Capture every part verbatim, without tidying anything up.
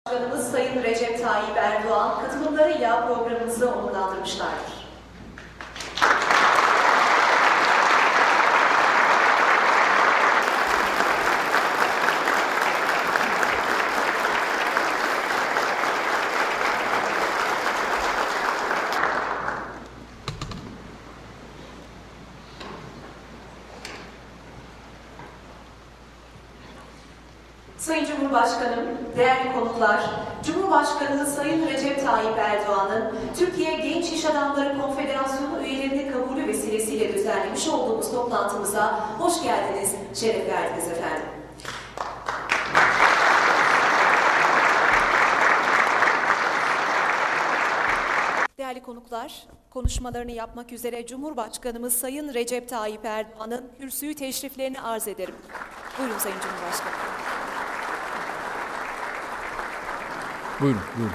Başkanımız Sayın Recep Tayyip Erdoğan katılımlarıyla programımızı onurlandırmışlardır. Sayın Cumhurbaşkanım, değerli konuklar, Cumhurbaşkanı Sayın Recep Tayyip Erdoğan'ın Türkiye Genç İş Adamları Konfederasyonu üyelerine kabulü vesilesiyle düzenlemiş olduğumuz toplantımıza hoş geldiniz, şeref verdiniz efendim. Değerli konuklar, konuşmalarını yapmak üzere Cumhurbaşkanımız Sayın Recep Tayyip Erdoğan'ın kürsüyü teşriflerini arz ederim. Buyurun Sayın Cumhurbaşkanım. Buyurun, buyurun.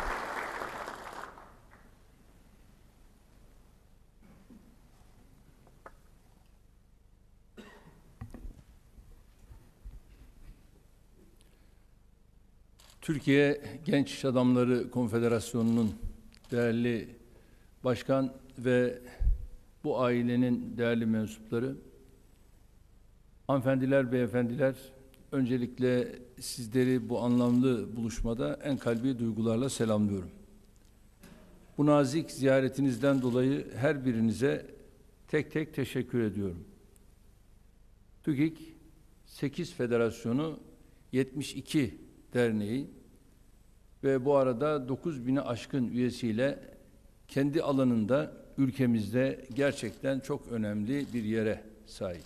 Türkiye Genç İş Adamları Konfederasyonu'nun değerli başkan ve bu ailenin değerli mensupları, hanımefendiler, beyefendiler, öncelikle sizleri bu anlamlı buluşmada en kalbi duygularla selamlıyorum. Bu nazik ziyaretinizden dolayı her birinize tek tek teşekkür ediyorum. TÜGİK sekiz Federasyonu, yetmiş iki derneği ve bu arada dokuz bini aşkın üyesiyle kendi alanında ülkemizde gerçekten çok önemli bir yere sahip.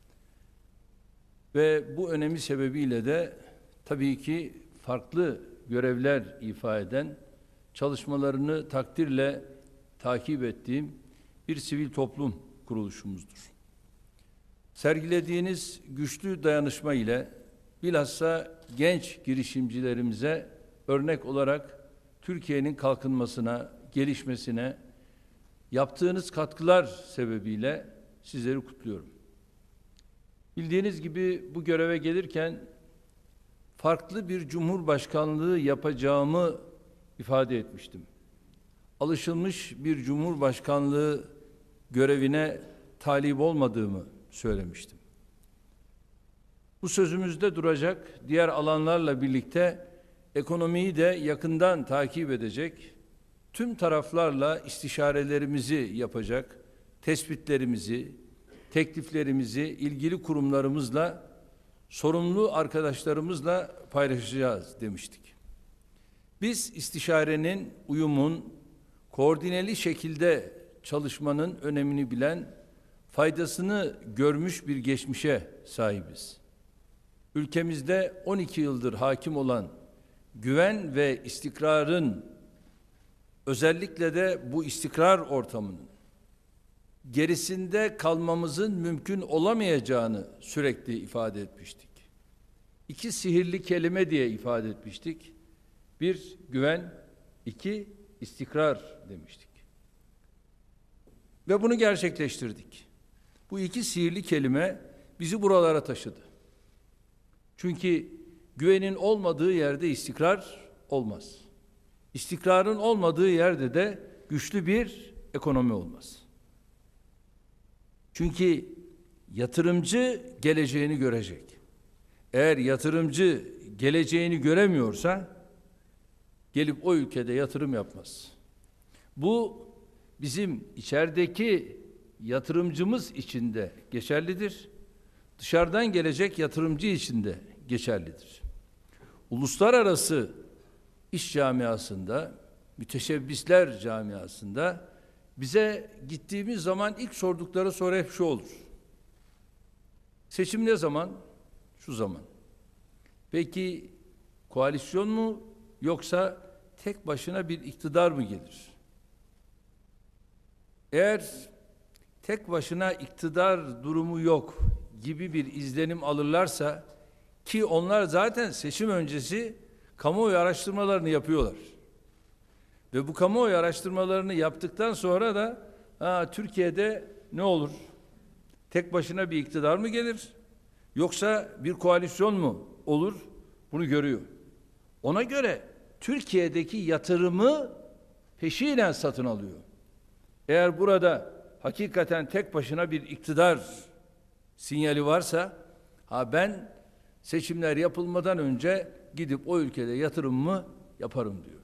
Ve bu önemi sebebiyle de tabii ki farklı görevler ifa eden, çalışmalarını takdirle takip ettiğim bir sivil toplum kuruluşumuzdur. Sergilediğiniz güçlü dayanışma ile bilhassa genç girişimcilerimize örnek olarak Türkiye'nin kalkınmasına, gelişmesine yaptığınız katkılar sebebiyle sizleri kutluyorum. Bildiğiniz gibi bu göreve gelirken farklı bir cumhurbaşkanlığı yapacağımı ifade etmiştim. Alışılmış bir cumhurbaşkanlığı görevine talip olmadığımı söylemiştim. Bu sözümüzde duracak, diğer alanlarla birlikte ekonomiyi de yakından takip edecek, tüm taraflarla istişarelerimizi yapacak, tespitlerimizi, tekliflerimizi ilgili kurumlarımızla, sorumlu arkadaşlarımızla paylaşacağız demiştik. Biz istişarenin, uyumun, koordineli şekilde çalışmanın önemini bilen, faydasını görmüş bir geçmişe sahibiz. Ülkemizde on iki yıldır hakim olan güven ve istikrarın, özellikle de bu istikrar ortamının gerisinde kalmamızın mümkün olamayacağını sürekli ifade etmiştik. İki sihirli kelime diye ifade etmiştik. Bir, güven, iki, istikrar demiştik. Ve bunu gerçekleştirdik. Bu iki sihirli kelime bizi buralara taşıdı. Çünkü güvenin olmadığı yerde istikrar olmaz. İstikrarın olmadığı yerde de güçlü bir ekonomi olmaz. Çünkü yatırımcı geleceğini görecek. Eğer yatırımcı geleceğini göremiyorsa gelip o ülkede yatırım yapmaz. Bu bizim içerideki yatırımcımız için de geçerlidir. Dışarıdan gelecek yatırımcı için de geçerlidir. Uluslararası iş camiasında, müteşebbisler camiasında bize gittiğimiz zaman ilk sordukları soru hep şu olur. Seçim ne zaman? Şu zaman. Peki koalisyon mu yoksa tek başına bir iktidar mı gelir? Eğer tek başına iktidar durumu yok gibi bir izlenim alırlarsa, ki onlar zaten seçim öncesi kamuoyu araştırmalarını yapıyorlar. Ve bu kamuoyu araştırmalarını yaptıktan sonra da ha, Türkiye'de ne olur? Tek başına bir iktidar mı gelir? Yoksa bir koalisyon mu olur? Bunu görüyor. Ona göre Türkiye'deki yatırımı peşinen satın alıyor. Eğer burada hakikaten tek başına bir iktidar sinyali varsa, ha ben seçimler yapılmadan önce gidip o ülkede yatırımımı yaparım diyor.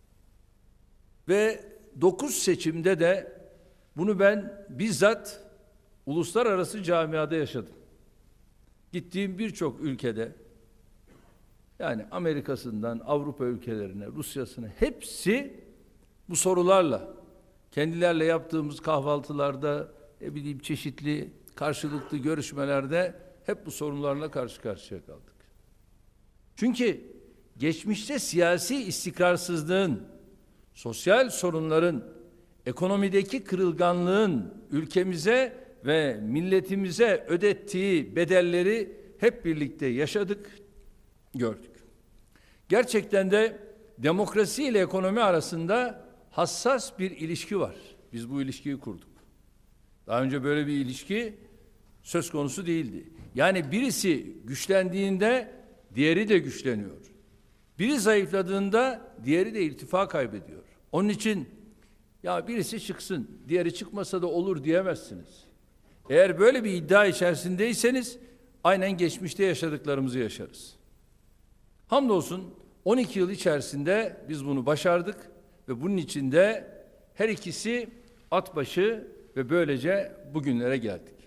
Ve dokuz seçimde de bunu ben bizzat uluslararası camiada yaşadım. Gittiğim birçok ülkede, yani Amerika'sından Avrupa ülkelerine, Rusya'sına, hepsi bu sorularla, kendilerle yaptığımız kahvaltılarda, ne bileyim çeşitli karşılıklı görüşmelerde hep bu sorunlarla karşı karşıya kaldık. Çünkü geçmişte siyasi istikrarsızlığın, sosyal sorunların, ekonomideki kırılganlığın ülkemize ve milletimize ödettiği bedelleri hep birlikte yaşadık, gördük. Gerçekten de demokrasi ile ekonomi arasında hassas bir ilişki var. Biz bu ilişkiyi kurduk. Daha önce böyle bir ilişki söz konusu değildi. Yani birisi güçlendiğinde diğeri de güçleniyor. Biri zayıfladığında diğeri de irtifa kaybediyor. Onun için ya birisi çıksın, diğeri çıkmasa da olur diyemezsiniz. Eğer böyle bir iddia içerisindeyseniz aynen geçmişte yaşadıklarımızı yaşarız. Hamdolsun on iki yıl içerisinde biz bunu başardık ve bunun içinde her ikisi at başı ve böylece bugünlere geldik.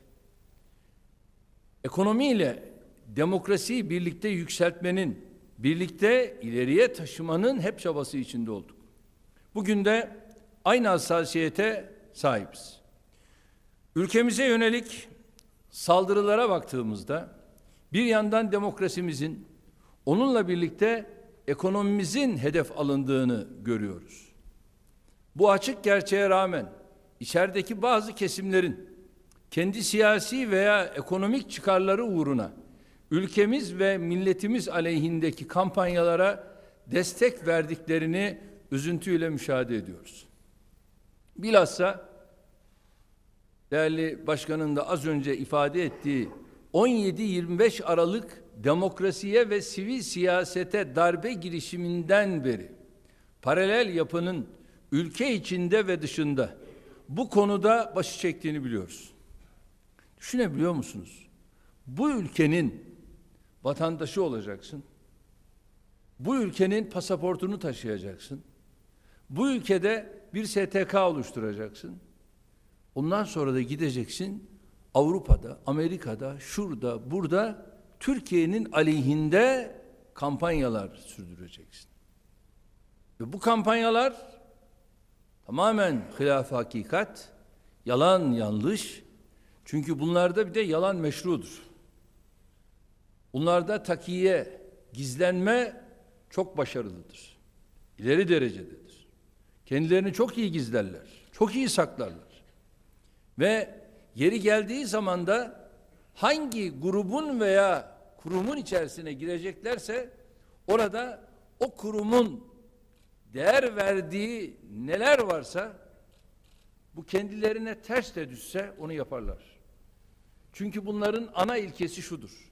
Ekonomiyle demokrasiyi birlikte yükseltmenin, birlikte ileriye taşımanın hep çabası içinde olduk. Bugün de aynı hassasiyete sahibiz. Ülkemize yönelik saldırılara baktığımızda bir yandan demokrasimizin, onunla birlikte ekonomimizin hedef alındığını görüyoruz. Bu açık gerçeğe rağmen içerideki bazı kesimlerin kendi siyasi veya ekonomik çıkarları uğruna ülkemiz ve milletimiz aleyhindeki kampanyalara destek verdiklerini üzüntüyle müşahede ediyoruz. Bilhassa değerli başkanın da az önce ifade ettiği on yedi yirmi beş Aralık demokrasiye ve sivil siyasete darbe girişiminden beri paralel yapının ülke içinde ve dışında bu konuda başı çektiğini biliyoruz. Düşünebiliyor musunuz? Bu ülkenin vatandaşı olacaksın. Bu ülkenin pasaportunu taşıyacaksın. Bu ülkede bir S T K oluşturacaksın. Ondan sonra da gideceksin Avrupa'da, Amerika'da, şurada, burada Türkiye'nin aleyhinde kampanyalar sürdüreceksin. Ve bu kampanyalar tamamen hilaf hakikat, yalan yanlış. Çünkü bunlarda bir de yalan meşrudur. Bunlarda takiye, gizlenme çok başarılıdır. İleri derecededir. Kendilerini çok iyi gizlerler, çok iyi saklarlar. Ve yeri geldiği zaman da hangi grubun veya kurumun içerisine gireceklerse orada o kurumun değer verdiği neler varsa bu kendilerine ters de düşse onu yaparlar. Çünkü bunların ana ilkesi şudur: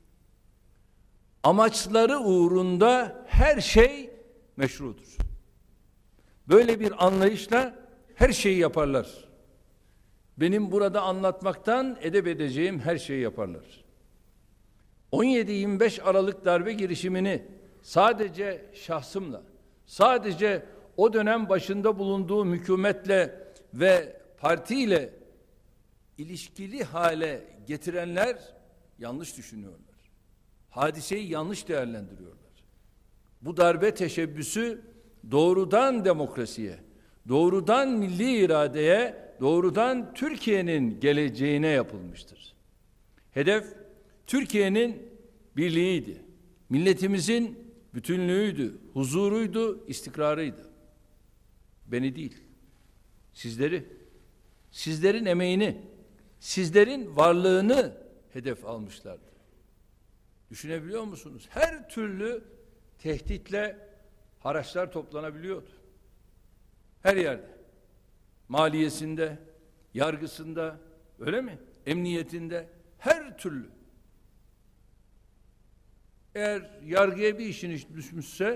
amaçları uğrunda her şey meşrudur. Böyle bir anlayışla her şeyi yaparlar. Benim burada anlatmaktan edep edeceğim her şeyi yaparlar. on yedi yirmi beş Aralık darbe girişimini sadece şahsımla, sadece o dönem başında bulunduğum hükümetle ve partiyle ilişkili hale getirenler yanlış düşünüyorlar. Hadiseyi yanlış değerlendiriyorlar. Bu darbe teşebbüsü doğrudan demokrasiye, doğrudan milli iradeye, doğrudan Türkiye'nin geleceğine yapılmıştır. Hedef Türkiye'nin birliğiydi. Milletimizin bütünlüğüydü, huzuruydu, istikrarıydı. Beni değil, sizleri, sizlerin emeğini, sizlerin varlığını hedef almışlardı. Düşünebiliyor musunuz? Her türlü tehditle haraçlar toplanabiliyordu. Her yerde. Maliyesinde, yargısında, öyle mi? Emniyetinde, her türlü. Eğer yargıya bir işiniz düşmüşse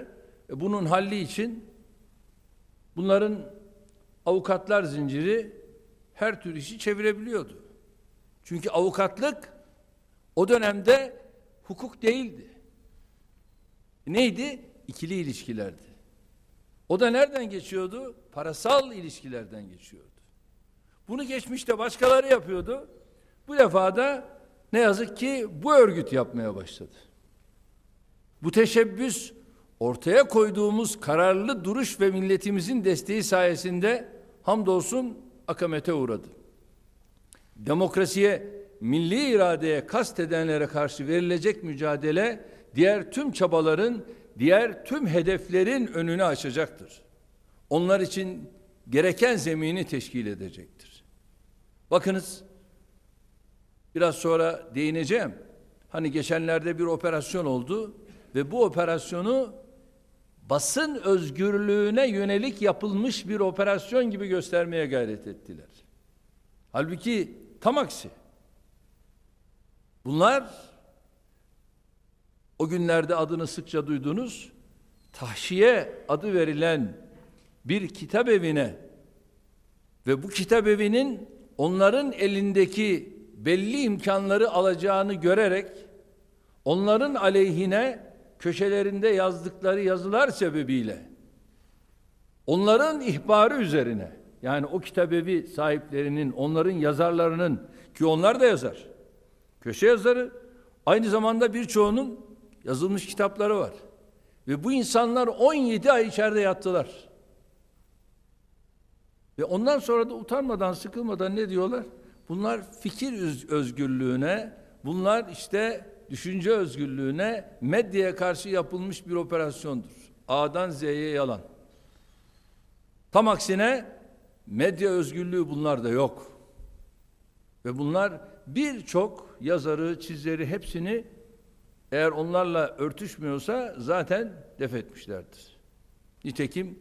E bunun halli için bunların avukatlar zinciri her tür işi çevirebiliyordu. Çünkü avukatlık o dönemde hukuk değildi. Neydi? İkili ilişkilerdi. O da nereden geçiyordu? Parasal ilişkilerden geçiyordu. Bunu geçmişte başkaları yapıyordu. Bu defa da ne yazık ki bu örgüt yapmaya başladı. Bu teşebbüs ortaya koyduğumuz kararlı duruş ve milletimizin desteği sayesinde hamdolsun akamete uğradı. Demokrasiye, milli iradeye kast edenlere karşı verilecek mücadele diğer tüm çabaların, diğer tüm hedeflerin önünü açacaktır. Onlar için gereken zemini teşkil edecektir. Bakınız, biraz sonra değineceğim. Hani geçenlerde bir operasyon oldu ve bu operasyonu basın özgürlüğüne yönelik yapılmış bir operasyon gibi göstermeye gayret ettiler. Halbuki tam aksi. Bunlar o günlerde adını sıkça duyduğunuz Tahşiye adı verilen bir kitap evine ve bu kitap evinin onların elindeki belli imkanları alacağını görerek onların aleyhine köşelerinde yazdıkları yazılar sebebiyle onların ihbarı üzerine, yani o kitabevi sahiplerinin, onların yazarlarının, ki onlar da yazar, köşe yazarı, aynı zamanda birçoğunun yazılmış kitapları var. Ve bu insanlar on yedi ay içeride yattılar. Ve ondan sonra da utanmadan, sıkılmadan ne diyorlar? Bunlar fikir özgürlüğüne, bunlar işte düşünce özgürlüğüne, medyaya karşı yapılmış bir operasyondur. A'dan Z'ye yalan. Tam aksine medya özgürlüğü bunlarda yok. Ve bunlar birçok yazarı, çizeri hepsini eğer onlarla örtüşmüyorsa zaten def etmişlerdir. Nitekim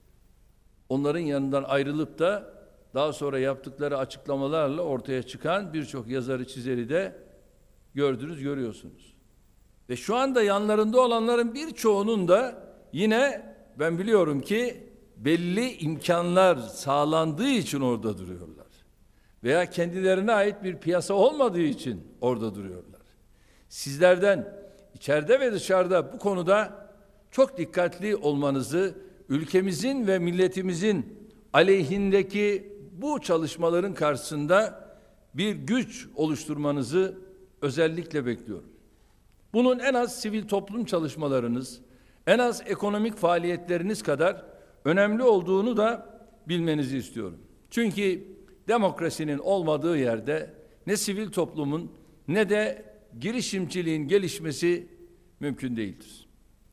onların yanından ayrılıp da daha sonra yaptıkları açıklamalarla ortaya çıkan birçok yazarı, çizeri de gördünüz, görüyorsunuz. Ve şu anda yanlarında olanların birçoğunun da yine ben biliyorum ki belli imkanlar sağlandığı için orada duruyorlar. Veya kendilerine ait bir piyasa olmadığı için orada duruyorlar. Sizlerden içeride ve dışarıda bu konuda çok dikkatli olmanızı, ülkemizin ve milletimizin aleyhindeki bu çalışmaların karşısında bir güç oluşturmanızı özellikle bekliyorum. Bunun en az sivil toplum çalışmalarınız, en az ekonomik faaliyetleriniz kadar önemli olduğunu da bilmenizi istiyorum. Çünkü demokrasinin olmadığı yerde ne sivil toplumun ne de girişimciliğin gelişmesi mümkün değildir.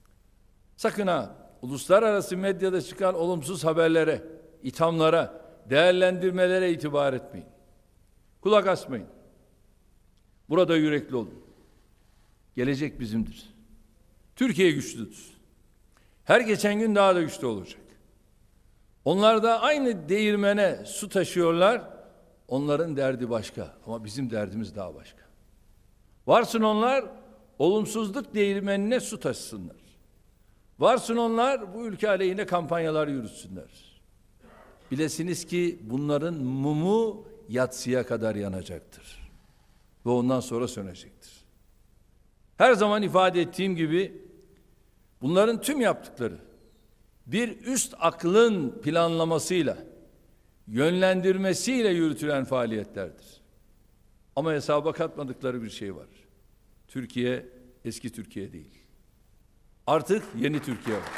Sakın ha, uluslararası medyada çıkan olumsuz haberlere, ithamlara, değerlendirmelere itibar etmeyin. Kulak asmayın. Burada yürekli olun. Gelecek bizimdir. Türkiye güçlüdür. Her geçen gün daha da güçlü olacak. Onlar da aynı değirmene su taşıyorlar. Onların derdi başka ama bizim derdimiz daha başka. Varsın onlar olumsuzluk değirmenine su taşısınlar. Varsın onlar bu ülke aleyhine kampanyalar yürütsünler. Bilesiniz ki bunların mumu yatsıya kadar yanacaktır. Ve ondan sonra sönecektir. Her zaman ifade ettiğim gibi bunların tüm yaptıkları bir üst aklın planlamasıyla, yönlendirmesiyle yürütülen faaliyetlerdir. Ama hesaba katmadıkları bir şey var. Türkiye eski Türkiye değil. Artık yeni Türkiye var.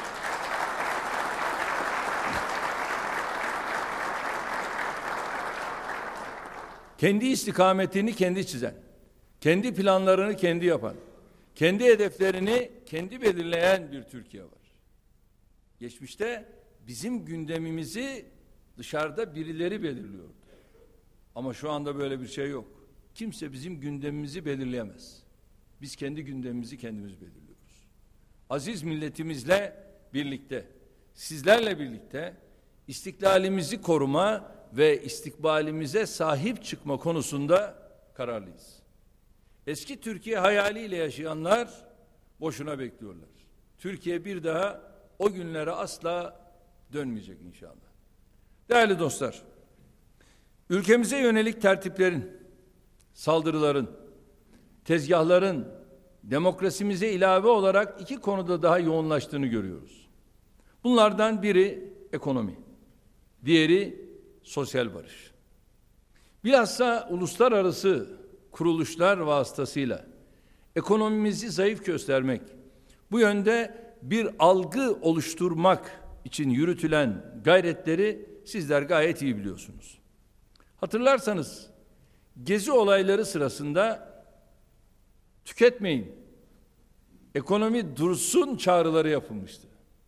Kendi istikametini kendi çizen, kendi planlarını kendi yapan, kendi hedeflerini kendi belirleyen bir Türkiye var. Geçmişte bizim gündemimizi dışarıda birileri belirliyordu. Ama şu anda böyle bir şey yok. Kimse bizim gündemimizi belirleyemez. Biz kendi gündemimizi kendimiz belirliyoruz. Aziz milletimizle birlikte, sizlerle birlikte istiklalimizi koruma ve istikbalimize sahip çıkma konusunda kararlıyız. Eski Türkiye hayaliyle yaşayanlar boşuna bekliyorlar. Türkiye bir daha o günlere asla dönmeyecek inşallah. Değerli dostlar, ülkemize yönelik tertiplerin, saldırıların, tezgahların demokrasimize ilave olarak iki konuda daha yoğunlaştığını görüyoruz. Bunlardan biri ekonomi, diğeri sosyal barış. Bilhassa uluslararası kuruluşlar vasıtasıyla ekonomimizi zayıf göstermek, bu yönde bir algı oluşturmak için yürütülen gayretleri sizler gayet iyi biliyorsunuz. Hatırlarsanız Gezi olayları sırasında tüketmeyin, ekonomi dursun çağrıları yapılmıştı.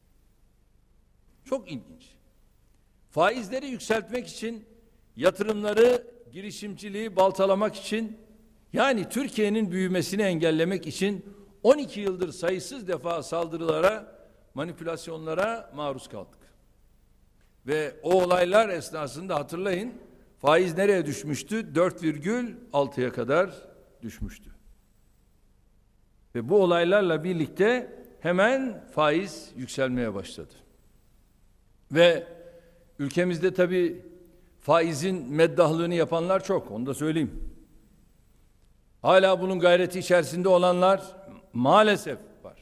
Çok ilginç. Faizleri yükseltmek için, yatırımları, girişimciliği baltalamak için, yani Türkiye'nin büyümesini engellemek için on iki yıldır sayısız defa saldırılara, manipülasyonlara maruz kaldık. Ve o olaylar esnasında hatırlayın, faiz nereye düşmüştü? dört virgül altıya kadar düşmüştü. Ve bu olaylarla birlikte hemen faiz yükselmeye başladı. Ve ülkemizde tabii faizin meddahlığını yapanlar çok, onu da söyleyeyim. Hala bunun gayreti içerisinde olanlar maalesef var.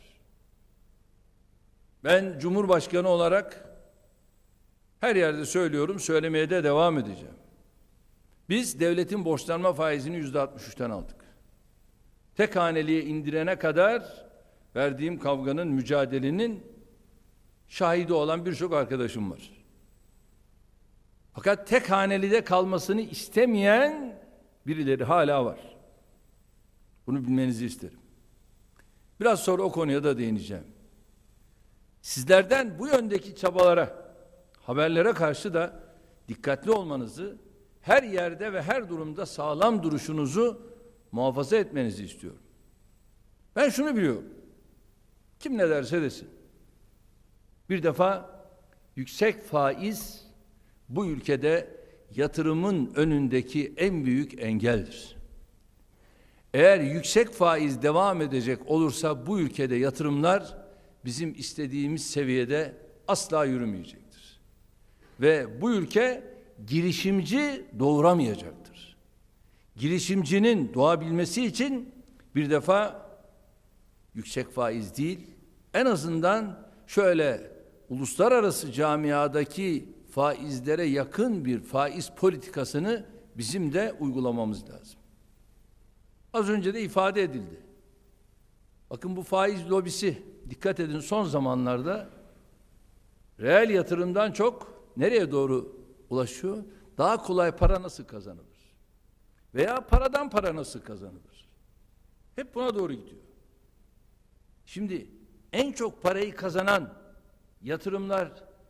Ben Cumhurbaşkanı olarak her yerde söylüyorum, söylemeye de devam edeceğim. Biz devletin borçlanma faizini yüzde altmış üçten aldık. Tek haneliğe indirene kadar verdiğim kavganın, mücadelenin şahidi olan birçok arkadaşım var. Fakat tek hanelide kalmasını istemeyen birileri hala var. Bunu bilmenizi isterim. Biraz sonra o konuya da değineceğim. Sizlerden bu yöndeki çabalara, haberlere karşı da dikkatli olmanızı, her yerde ve her durumda sağlam duruşunuzu muhafaza etmenizi istiyorum. Ben şunu biliyorum. Kim ne derse desin. Bir defa yüksek faiz bu ülkede yatırımın önündeki en büyük engeldir. Eğer yüksek faiz devam edecek olursa bu ülkede yatırımlar bizim istediğimiz seviyede asla yürümeyecektir. Ve bu ülke girişimci doğuramayacaktır. Girişimcinin doğabilmesi için bir defa yüksek faiz değil, en azından şöyle uluslararası camiadaki faizlere yakın bir faiz politikasını bizim de uygulamamız lazım. Az önce de ifade edildi. Bakın bu faiz lobisi, dikkat edin, son zamanlarda reel yatırımdan çok nereye doğru ulaşıyor? Daha kolay para nasıl kazanılır? Veya paradan para nasıl kazanılır? Hep buna doğru gidiyor. Şimdi en çok parayı kazanan yatırımlar,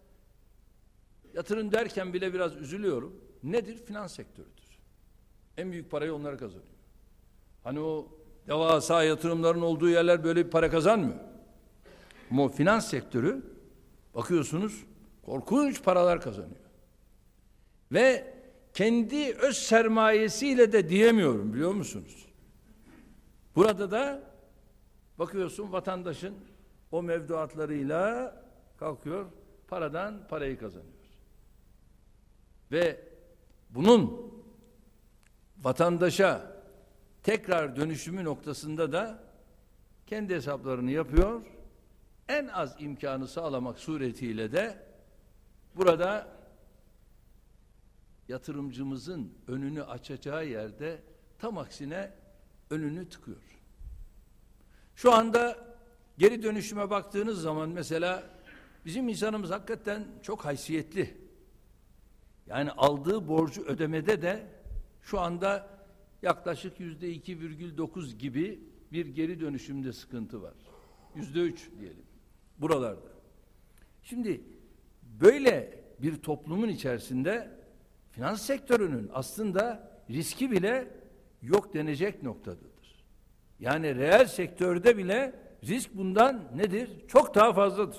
yatırım derken bile biraz üzülüyorum. Nedir? Finans sektörüdür. En büyük parayı onlara kazanıyor. Hani o devasa yatırımların olduğu yerler böyle bir para kazanmıyor. Ama o finans sektörü bakıyorsunuz korkunç paralar kazanıyor. Ve kendi öz sermayesiyle de diyemiyorum, biliyor musunuz? Burada da bakıyorsun vatandaşın o mevduatlarıyla kalkıyor, paradan parayı kazanıyor. Ve bunun vatandaşa tekrar dönüşümü noktasında da kendi hesaplarını yapıyor. En az imkanı sağlamak suretiyle de burada yatırımcımızın önünü açacağı yerde tam aksine önünü tıkıyor. Şu anda geri dönüşüme baktığınız zaman mesela bizim insanımız hakikaten çok haysiyetli. Yani aldığı borcu ödemede de şu anda yaklaşık yüzde iki virgül dokuz gibi bir geri dönüşümde sıkıntı var. Yüzde üç diyelim buralarda. Şimdi böyle bir toplumun içerisinde finans sektörünün aslında riski bile yok denecek noktadadır. Yani reel sektörde bile risk bundan nedir? Çok daha fazladır.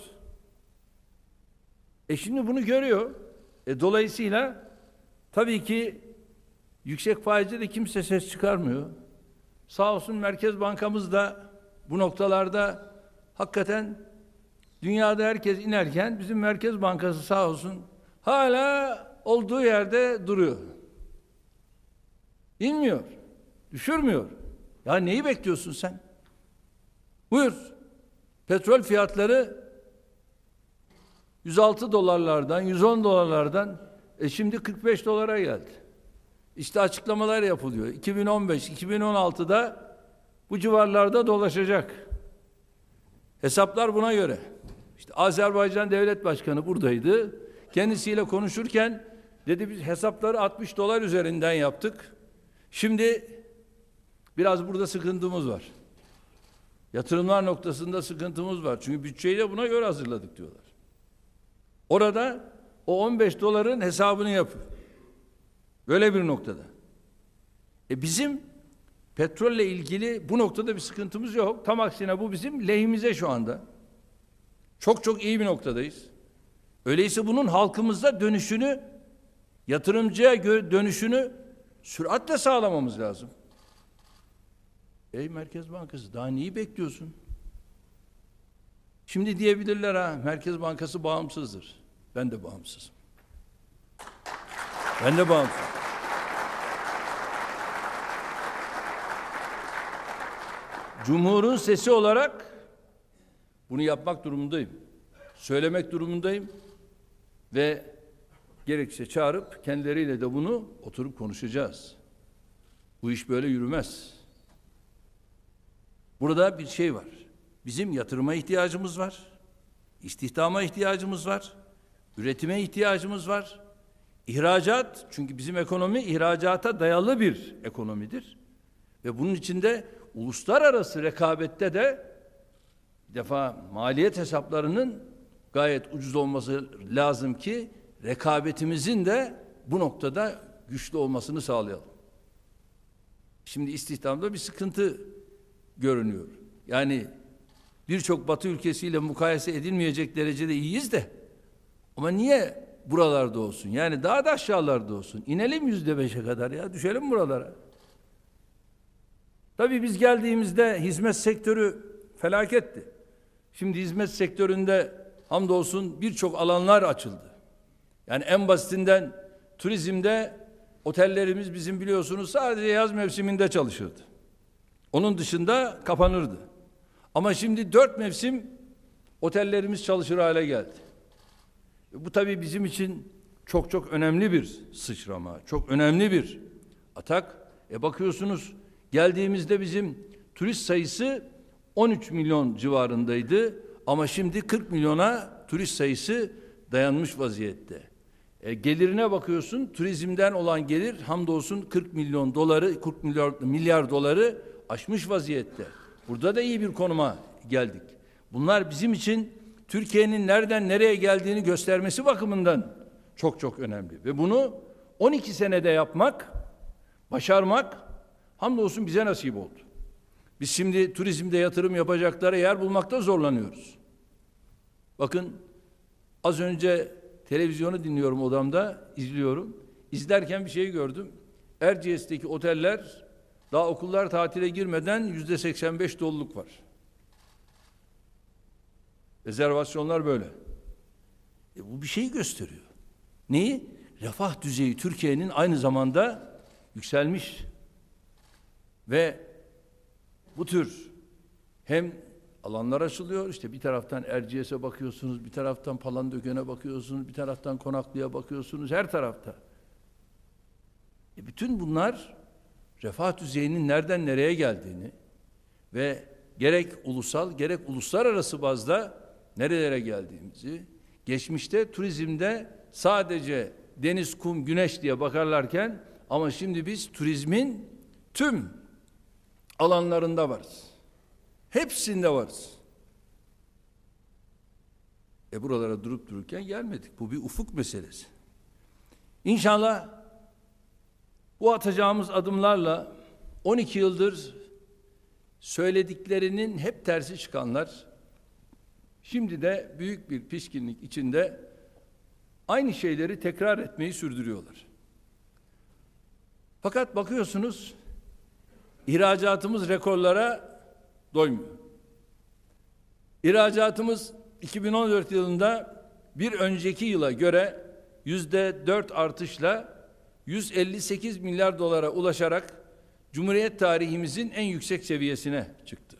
E şimdi bunu görüyor. E dolayısıyla tabii ki yüksek faizde de kimse ses çıkarmıyor. Sağ olsun Merkez Bankamız da bu noktalarda hakikaten Dünyada herkes inerken bizim Merkez Bankası sağ olsun hala olduğu yerde duruyor. İnmiyor, düşürmüyor. Ya neyi bekliyorsun sen? Buyur. Petrol fiyatları yüz altı dolarlardan, yüz on dolarlardan e şimdi kırk beş dolara geldi. İşte açıklamalar yapılıyor. iki bin on beş iki bin on altıda bu civarlarda dolaşacak. Hesaplar buna göre. İşte Azerbaycan Devlet Başkanı buradaydı. Kendisiyle konuşurken dedi biz hesapları altmış dolar üzerinden yaptık. Şimdi biraz burada sıkıntımız var. Yatırımlar noktasında sıkıntımız var. Çünkü bütçeyi de buna göre hazırladık diyorlar. Orada o on beş doların hesabını yapıyor. Böyle bir noktada. E bizim petrolle ilgili bu noktada bir sıkıntımız yok. Tam aksine bu bizim lehimize şu anda. Çok çok iyi bir noktadayız. Öyleyse bunun halkımızda dönüşünü, yatırımcıya dönüşünü süratle sağlamamız lazım. Ey Merkez Bankası daha neyi bekliyorsun? Şimdi diyebilirler ha Merkez Bankası bağımsızdır. Ben de bağımsızım. Ben de bağımsızım. Cumhurun sesi olarak bunu yapmak durumundayım. Söylemek durumundayım. Ve gerekirse çağırıp kendileriyle de bunu oturup konuşacağız. Bu iş böyle yürümez. Burada bir şey var. Bizim yatırıma ihtiyacımız var. İstihdama ihtiyacımız var. Üretime ihtiyacımız var. İhracat, çünkü bizim ekonomi ihracata dayalı bir ekonomidir. Ve bunun içinde uluslararası rekabette de bir defa maliyet hesaplarının gayet ucuz olması lazım ki rekabetimizin de bu noktada güçlü olmasını sağlayalım. Şimdi istihdamda bir sıkıntı görünüyor. Yani birçok Batı ülkesiyle mukayese edilmeyecek derecede iyiyiz de ama niye buralarda olsun? Yani daha da aşağılarda olsun. İnelim yüzde beşe kadar ya. Düşelim buralara. Tabii biz geldiğimizde hizmet sektörü felaketti. Şimdi hizmet sektöründe hamdolsun birçok alanlar açıldı. Yani en basitinden turizmde otellerimiz bizim biliyorsunuz sadece yaz mevsiminde çalışırdı. Onun dışında kapanırdı. Ama şimdi dört mevsim otellerimiz çalışır hale geldi. Bu tabii bizim için çok çok önemli bir sıçrama, çok önemli bir atak. E bakıyorsunuz geldiğimizde bizim turist sayısı on üç milyon civarındaydı ama şimdi kırk milyona turist sayısı dayanmış vaziyette. E, gelirine bakıyorsun, turizmden olan gelir hamdolsun kırk milyon doları, kırk milyar, milyar doları aşmış vaziyette. Burada da iyi bir konuma geldik. Bunlar bizim için Türkiye'nin nereden nereye geldiğini göstermesi bakımından çok çok önemli. Ve bunu on iki senede yapmak, başarmak hamdolsun bize nasip oldu. Biz şimdi turizmde yatırım yapacaklara yer bulmakta zorlanıyoruz. Bakın az önce televizyonu dinliyorum odamda, izliyorum. İzlerken bir şey gördüm. Erciyes'teki oteller daha okullar tatile girmeden yüzde seksen beş doluluk var. Rezervasyonlar böyle. E bu bir şeyi gösteriyor. Neyi? Refah düzeyi Türkiye'nin aynı zamanda yükselmiş. Ve bu tür hem alanlar açılıyor, işte bir taraftan Erciyes'e bakıyorsunuz, bir taraftan Palandöken'e bakıyorsunuz, bir taraftan Konaklı'ya bakıyorsunuz, her tarafta. E bütün bunlar refah düzeyinin nereden nereye geldiğini ve gerek ulusal gerek uluslararası bazda nerelere geldiğimizi, geçmişte turizmde sadece deniz, kum, güneş diye bakarlarken ama şimdi biz turizmin tüm alanlarında varız. Hepsinde varız. E buralara durup dururken gelmedik. Bu bir ufuk meselesi. İnşallah bu atacağımız adımlarla on iki yıldır söylediklerinin hep tersi çıkanlar şimdi de büyük bir pişkinlik içinde aynı şeyleri tekrar etmeyi sürdürüyorlar. Fakat bakıyorsunuz ihracatımız rekorlara doymuyor. İhracatımız iki bin on dört yılında bir önceki yıla göre yüzde dört artışla yüz elli sekiz milyar dolara ulaşarak Cumhuriyet tarihimizin en yüksek seviyesine çıktı.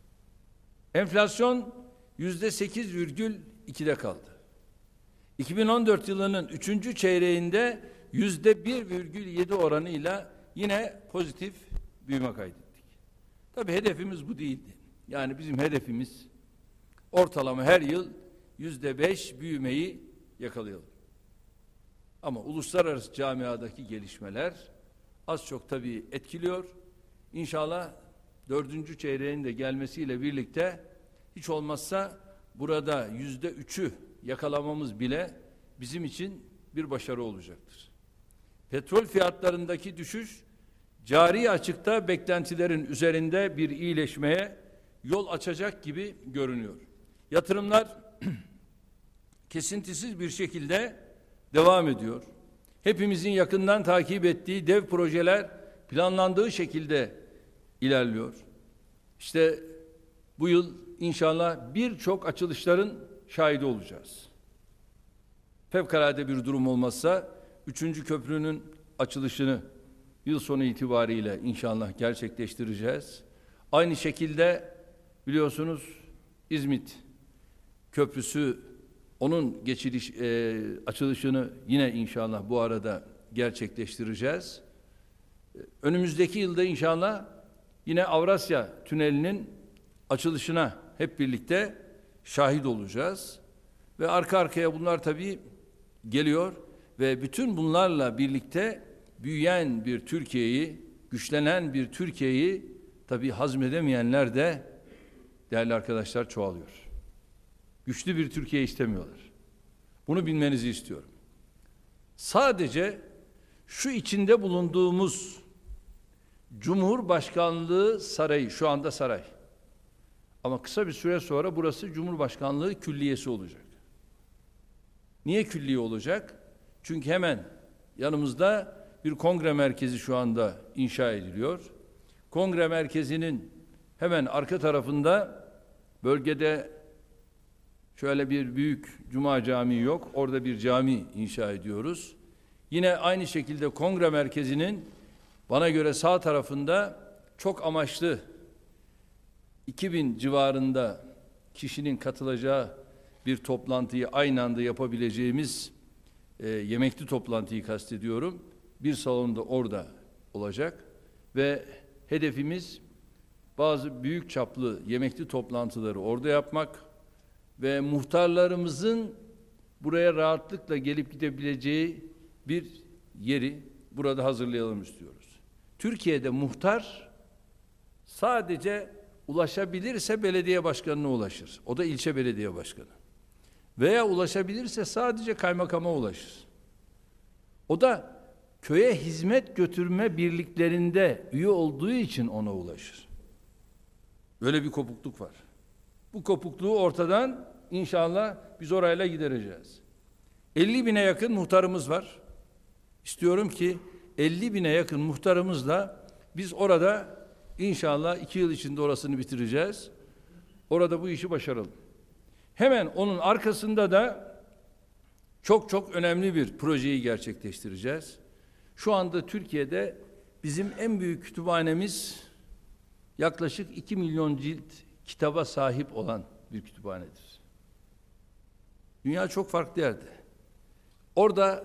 Enflasyon yüzde sekiz virgül ikide kaldı. iki bin on dört yılının üçüncü çeyreğinde yüzde bir virgül yedi oranıyla yine pozitif büyüme kaydettik. Tabii hedefimiz bu değildi. Yani bizim hedefimiz ortalama her yıl yüzde beş büyümeyi yakalayalım. Ama uluslararası camiadaki gelişmeler az çok tabii etkiliyor. İnşallah dördüncü çeyreğin de gelmesiyle birlikte hiç olmazsa burada yüzde üçü yakalamamız bile bizim için bir başarı olacaktır. Petrol fiyatlarındaki düşüş cari açıkta beklentilerin üzerinde bir iyileşmeye yol açacak gibi görünüyor. Yatırımlar kesintisiz bir şekilde devam ediyor. Hepimizin yakından takip ettiği dev projeler planlandığı şekilde ilerliyor. İşte bu yıl inşallah birçok açılışların şahidi olacağız. Fevkalade bir durum olmazsa üçüncü köprünün açılışını yıl sonu itibariyle inşallah gerçekleştireceğiz. Aynı şekilde biliyorsunuz İzmit Köprüsü, onun geçiliş e, açılışını yine inşallah bu arada gerçekleştireceğiz. Önümüzdeki yılda inşallah yine Avrasya Tüneli'nin açılışına hep birlikte şahit olacağız. Ve arka arkaya bunlar tabii geliyor ve bütün bunlarla birlikte büyüyen bir Türkiye'yi, güçlenen bir Türkiye'yi tabii hazmedemeyenler de değerli arkadaşlar çoğalıyor. Güçlü bir Türkiye istemiyorlar. Bunu bilmenizi istiyorum. Sadece şu içinde bulunduğumuz Cumhurbaşkanlığı sarayı, şu anda saray. Ama kısa bir süre sonra burası Cumhurbaşkanlığı Külliyesi olacak. Niye külliye olacak? Çünkü hemen yanımızda bir kongre merkezi şu anda inşa ediliyor. Kongre merkezinin hemen arka tarafında bölgede şöyle bir büyük cuma camii yok. Orada bir cami inşa ediyoruz. Yine aynı şekilde kongre merkezinin bana göre sağ tarafında çok amaçlı iki bin civarında kişinin katılacağı bir toplantıyı aynı anda yapabileceğimiz e, yemekli toplantıyı kastediyorum. Bir salonda orada olacak ve hedefimiz bazı büyük çaplı yemekli toplantıları orada yapmak ve muhtarlarımızın buraya rahatlıkla gelip gidebileceği bir yeri burada hazırlayalım istiyoruz. Türkiye'de muhtar sadece ulaşabilirse belediye başkanına ulaşır. O da ilçe belediye başkanı. Veya ulaşabilirse sadece kaymakama ulaşır. O da köye hizmet götürme birliklerinde üye olduğu için ona ulaşır. Böyle bir kopukluk var. Bu kopukluğu ortadan inşallah biz orayla gidereceğiz. elli bine yakın muhtarımız var. İstiyorum ki elli bine yakın muhtarımızla biz orada inşallah iki yıl içinde orasını bitireceğiz. Orada bu işi başaralım. Hemen onun arkasında da çok çok önemli bir projeyi gerçekleştireceğiz. Şu anda Türkiye'de bizim en büyük kütüphanemiz yaklaşık iki milyon cilt kitaba sahip olan bir kütüphanedir. Dünya çok farklı yerde. Orada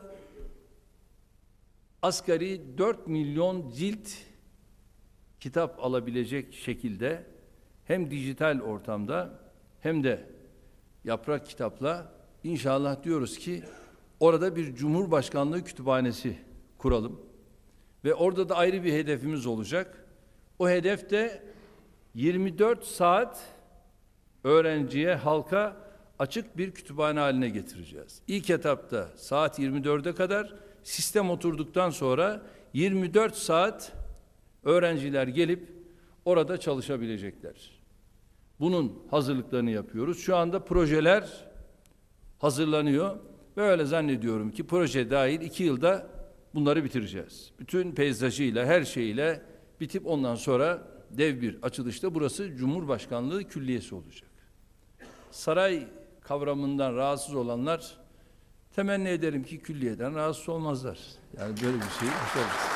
asgari dört milyon cilt kitap alabilecek şekilde hem dijital ortamda hem de yaprak kitapla inşallah diyoruz ki orada bir Cumhurbaşkanlığı kütüphanesi kuralım. Ve orada da ayrı bir hedefimiz olacak. O hedef de yirmi dört saat öğrenciye, halka açık bir kütüphane haline getireceğiz. İlk etapta saat yirmi dörde kadar, sistem oturduktan sonra yirmi dört saat öğrenciler gelip orada çalışabilecekler. Bunun hazırlıklarını yapıyoruz. Şu anda projeler hazırlanıyor ve öyle zannediyorum ki proje dahil iki yılda bunları bitireceğiz. Bütün peyzajıyla, her şeyiyle bitip ondan sonra dev bir açılışta burası Cumhurbaşkanlığı Külliyesi olacak. Saray kavramından rahatsız olanlar temenni ederim ki külliyeden rahatsız olmazlar. Yani böyle bir şey yaşarız.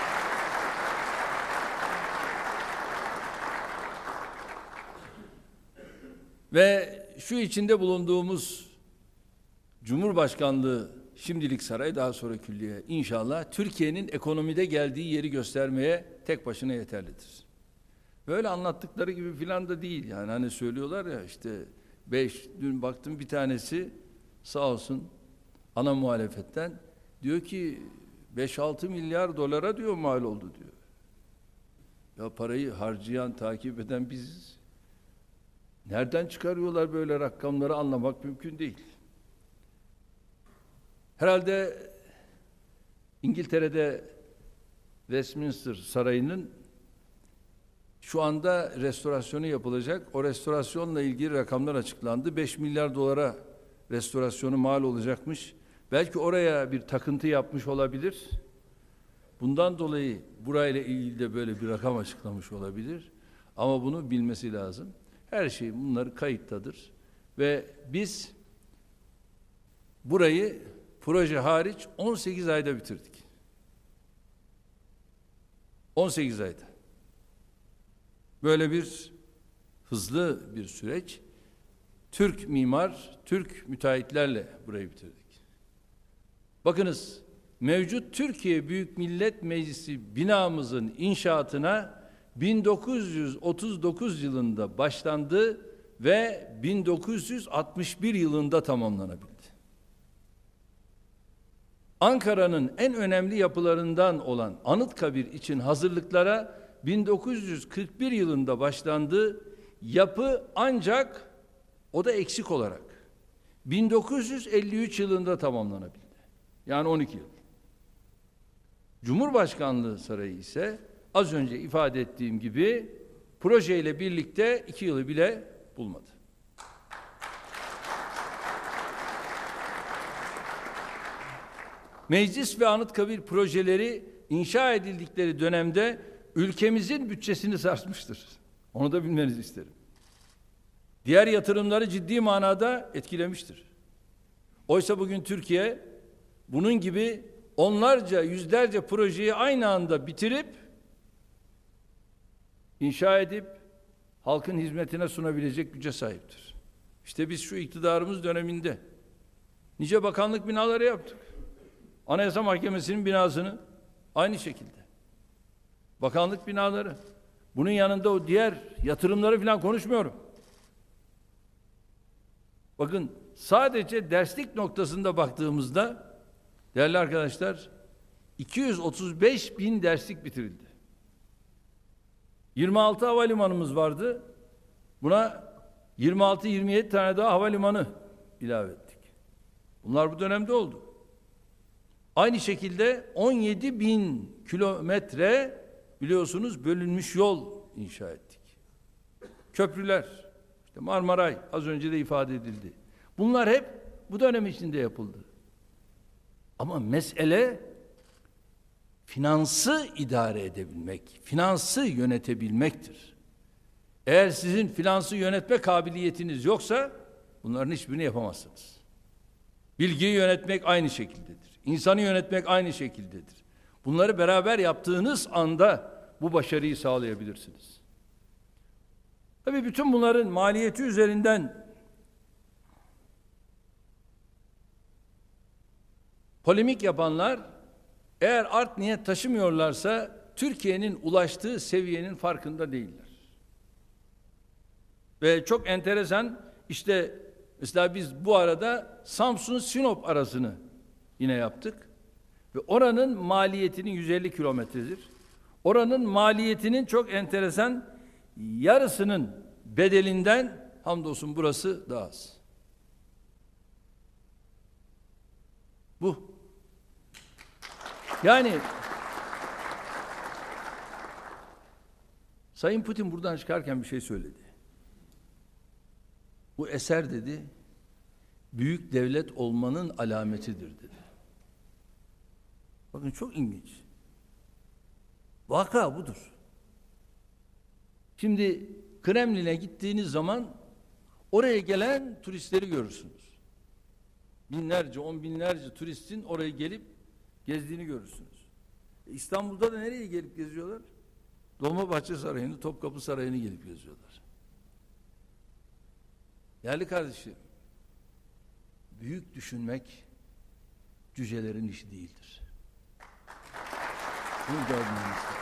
Ve şu içinde bulunduğumuz Cumhurbaşkanlığı, şimdilik saray, daha sonra külliye, inşallah Türkiye'nin ekonomide geldiği yeri göstermeye tek başına yeterlidir. Böyle anlattıkları gibi filan da değil. Yani hani söylüyorlar ya işte beş, dün baktım bir tanesi sağ olsun ana muhalefetten diyor ki beş altı milyar dolara diyor mal oldu diyor. Ya parayı harcayan, takip eden biziz. Nereden çıkarıyorlar böyle rakamları anlamak mümkün değil. Herhalde İngiltere'de Westminster Sarayı'nın şu anda restorasyonu yapılacak. O restorasyonla ilgili rakamlar açıklandı. beş milyar dolara restorasyonu mal olacakmış. Belki oraya bir takıntı yapmış olabilir. Bundan dolayı burayla ilgili de böyle bir rakam açıklamış olabilir. Ama bunu bilmesi lazım. Her şey bunlar kayıttadır. Ve biz burayı proje hariç on sekiz ayda bitirdik. on sekiz ayda. Böyle bir hızlı bir süreç. Türk mimar, Türk müteahhitlerle burayı bitirdik. Bakınız, mevcut Türkiye Büyük Millet Meclisi binamızın inşaatına bin dokuz yüz otuz dokuz yılında başlandı ve bin dokuz yüz altmış bir yılında tamamlanabildi. Ankara'nın en önemli yapılarından olan Anıtkabir için hazırlıklara bin dokuz yüz kırk bir yılında başlandı. Yapı ancak o da eksik olarak bin dokuz yüz elli üç yılında tamamlanabildi. Yani on iki yıl. Cumhurbaşkanlığı Sarayı ise az önce ifade ettiğim gibi projeyle birlikte iki yılı bile bulmadı. Meclis ve Anıtkabir projeleri inşa edildikleri dönemde ülkemizin bütçesini sarsmıştır. Onu da bilmenizi isterim. Diğer yatırımları ciddi manada etkilemiştir. Oysa bugün Türkiye bunun gibi onlarca, yüzlerce projeyi aynı anda bitirip inşa edip halkın hizmetine sunabilecek güce sahiptir. İşte biz şu iktidarımız döneminde nice bakanlık binaları yaptık. Anayasa Mahkemesi'nin binasını aynı şekilde. Bakanlık binaları. Bunun yanında o diğer yatırımları falan konuşmuyorum. Bakın sadece derslik noktasında baktığımızda değerli arkadaşlar iki yüz otuz beş bin derslik bitirildi. yirmi altı havalimanımız vardı. Buna yirmi altı yirmi yedi tane daha havalimanı ilave ettik. Bunlar bu dönemde oldu. Aynı şekilde on yedi bin kilometre biliyorsunuz bölünmüş yol inşa ettik. Köprüler, işte Marmaray az önce de ifade edildi. Bunlar hep bu dönem içinde yapıldı. Ama mesele finansı idare edebilmek, finansı yönetebilmektir. Eğer sizin finansı yönetme kabiliyetiniz yoksa bunların hiçbirini yapamazsınız. Bilgiyi yönetmek aynı şekildedir. İnsanı yönetmek aynı şekildedir. Bunları beraber yaptığınız anda bu başarıyı sağlayabilirsiniz. Tabii bütün bunların maliyeti üzerinden polemik yapanlar eğer art niyet taşımıyorlarsa Türkiye'nin ulaştığı seviyenin farkında değiller. Ve çok enteresan işte mesela biz bu arada Samsun-Sinop arasını yine yaptık. Ve oranın maliyetinin yüz elli kilometredir. Oranın maliyetinin çok enteresan yarısının bedelinden hamdolsun burası daha az. Bu. Yani Sayın Putin buradan çıkarken bir şey söyledi. Bu eser dedi, büyük devlet olmanın alametidir dedi. Bakın çok ilginç. Vaka budur. Şimdi Kremlin'e gittiğiniz zaman Oraya gelen turistleri görürsünüz. Binlerce, on binlerce turistin oraya gelip gezdiğini görürsünüz. E İstanbul'da da nereye gelip geziyorlar? Dolmabahçe Sarayı'nı, Topkapı Sarayı'nı gelip geziyorlar. Değerli kardeşlerim, büyük düşünmek cücelerin işi değildir. Bunu da bilmeniz lazım.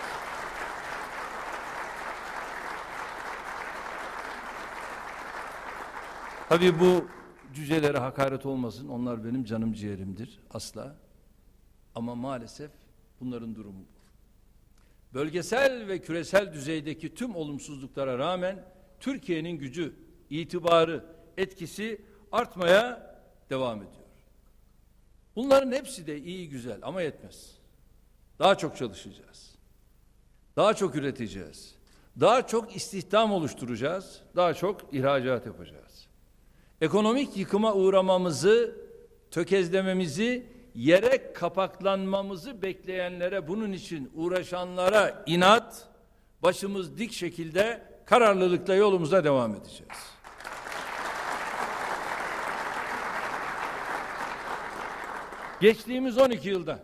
Tabii bu cücelere hakaret olmasın, onlar benim canım ciğerimdir, asla. Ama maalesef bunların durumu bu. Bölgesel ve küresel düzeydeki tüm olumsuzluklara rağmen Türkiye'nin gücü, itibarı, etkisi artmaya devam ediyor. Bunların hepsi de iyi güzel ama yetmez. Daha çok çalışacağız. Daha çok üreteceğiz. Daha çok istihdam oluşturacağız. Daha çok ihracat yapacağız. Ekonomik yıkıma uğramamızı, tökezlememizi, yere kapaklanmamızı bekleyenlere, bunun için uğraşanlara inat, başımız dik şekilde kararlılıkla yolumuza devam edeceğiz. Geçtiğimiz on iki yılda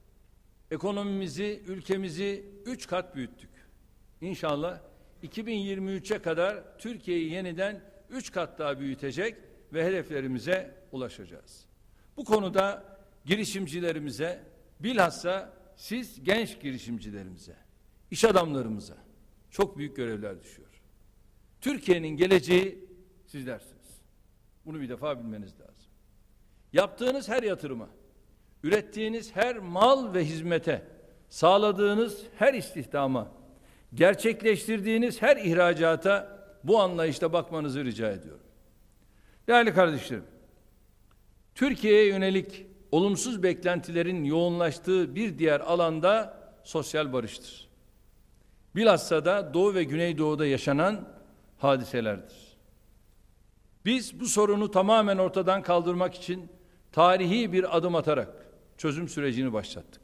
ekonomimizi, ülkemizi üç kat büyüttük. İnşallah iki bin yirmi üçe kadar Türkiye'yi yeniden üç kat daha büyütecek ve hedeflerimize ulaşacağız. Bu konuda girişimcilerimize, bilhassa siz genç girişimcilerimize, iş adamlarımıza çok büyük görevler düşüyor. Türkiye'nin geleceği sizlersiniz. Bunu bir defa bilmeniz lazım. Yaptığınız her yatırıma, ürettiğiniz her mal ve hizmete, sağladığınız her istihdama, gerçekleştirdiğiniz her ihracata bu anlayışla bakmanızı rica ediyorum. Değerli kardeşlerim, Türkiye'ye yönelik olumsuz beklentilerin yoğunlaştığı bir diğer alanda sosyal barıştır. Bilhassa da Doğu ve Güneydoğu'da yaşanan hadiselerdir. Biz bu sorunu tamamen ortadan kaldırmak için tarihi bir adım atarak çözüm sürecini başlattık.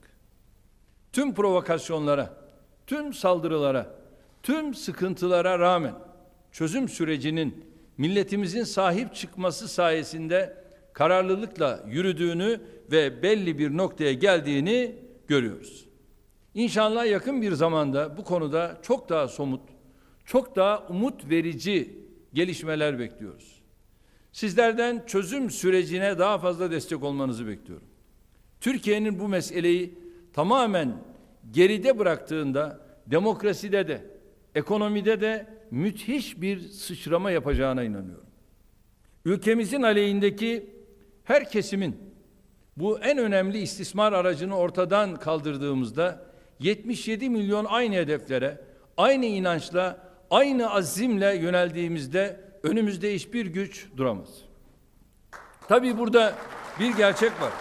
Tüm provokasyonlara, tüm saldırılara, tüm sıkıntılara rağmen çözüm sürecinin milletimizin sahip çıkması sayesinde kararlılıkla yürüdüğünü ve belli bir noktaya geldiğini görüyoruz. İnşallah yakın bir zamanda bu konuda çok daha somut, çok daha umut verici gelişmeler bekliyoruz. Sizlerden çözüm sürecine daha fazla destek olmanızı bekliyorum. Türkiye'nin bu meseleyi tamamen geride bıraktığında demokraside de, ekonomide de müthiş bir sıçrama yapacağına inanıyorum. Ülkemizin aleyhindeki her kesimin bu en önemli istismar aracını ortadan kaldırdığımızda yetmiş yedi milyon aynı hedeflere, aynı inançla, aynı azimle yöneldiğimizde önümüzde hiçbir güç duramaz. Tabii burada bir gerçek var.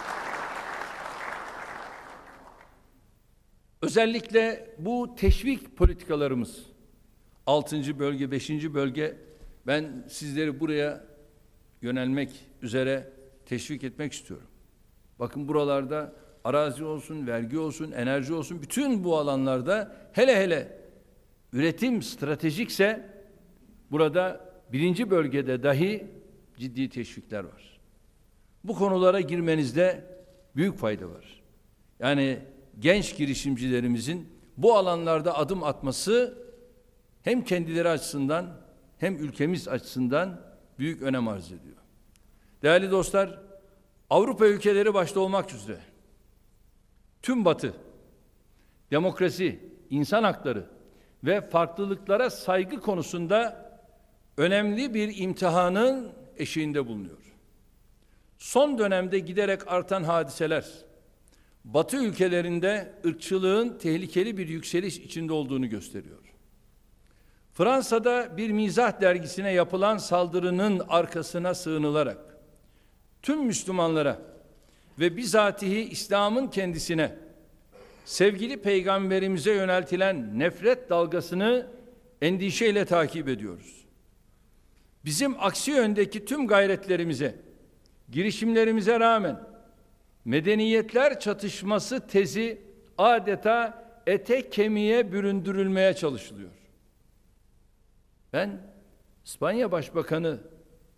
Özellikle bu teşvik politikalarımız, altıncı bölge, beşinci bölge, ben sizleri buraya yönelmek üzere teşvik etmek istiyorum. Bakın buralarda arazi olsun, vergi olsun, enerji olsun, bütün bu alanlarda hele hele üretim stratejikse burada birinci bölgede dahi ciddi teşvikler var. Bu konulara girmenizde büyük fayda var. Yani genç girişimcilerimizin bu alanlarda adım atması hem kendileri açısından hem ülkemiz açısından büyük önem arz ediyor. Değerli dostlar, Avrupa ülkeleri başta olmak üzere tüm Batı, demokrasi, insan hakları ve farklılıklara saygı konusunda önemli bir imtihanın eşiğinde bulunuyor. Son dönemde giderek artan hadiseler, Batı ülkelerinde ırkçılığın tehlikeli bir yükseliş içinde olduğunu gösteriyor. Fransa'da bir mizah dergisine yapılan saldırının arkasına sığınılarak tüm Müslümanlara ve bizatihi İslam'ın kendisine, sevgili peygamberimize yöneltilen nefret dalgasını endişeyle takip ediyoruz. Bizim aksi yöndeki tüm gayretlerimize, girişimlerimize rağmen medeniyetler çatışması tezi adeta ete kemiğe büründürülmeye çalışılıyor. Ben İspanya Başbakanı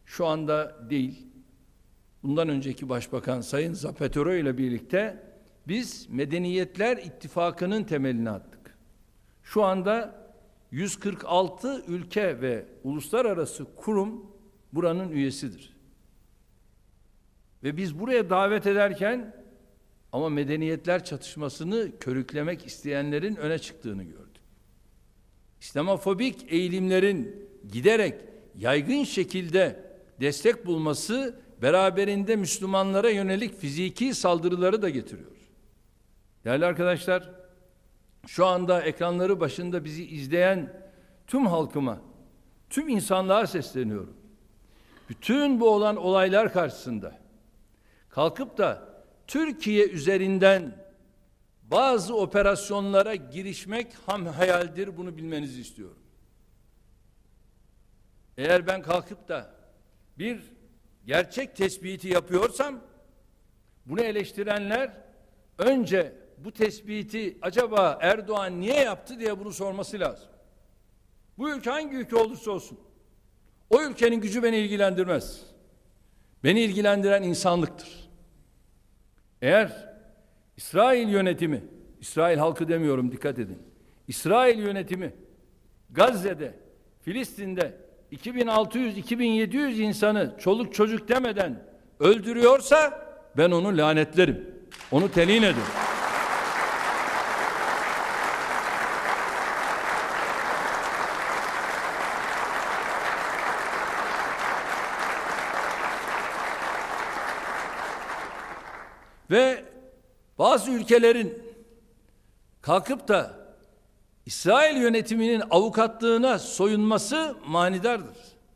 şu anda değil, bundan önceki Başbakan Sayın Zapatero ile birlikte biz Medeniyetler İttifakı'nın temelini attık. Şu anda yüz kırk altı ülke ve uluslararası kurum buranın üyesidir. Ve biz buraya davet ederken ama medeniyetler çatışmasını körüklemek isteyenlerin öne çıktığını gördük. İslamofobik eğilimlerin giderek yaygın şekilde destek bulması beraberinde Müslümanlara yönelik fiziki saldırıları da getiriyor. Değerli arkadaşlar, şu anda ekranları başında bizi izleyen tüm halkıma, tüm insanlığa sesleniyorum. Bütün bu olan olaylar karşısında kalkıp da Türkiye üzerinden bazı operasyonlara girişmek ham hayaldir, bunu bilmenizi istiyorum. Eğer ben kalkıp da bir gerçek tespiti yapıyorsam, bunu eleştirenler önce bu tespiti acaba Erdoğan niye yaptı diye bunu sorması lazım. Bu ülke hangi ülke olursa olsun, o ülkenin gücü beni ilgilendirmez. Beni ilgilendiren insanlıktır. Eğer İsrail yönetimi, İsrail halkı demiyorum, dikkat edin. İsrail yönetimi Gazze'de, Filistin'de iki bin altı yüz iki bin yedi yüz insanı çoluk çocuk demeden öldürüyorsa ben onu lanetlerim. Onu telin ederim. Ve bazı ülkelerin kalkıp da İsrail yönetiminin avukatlığına soyunması manidardır.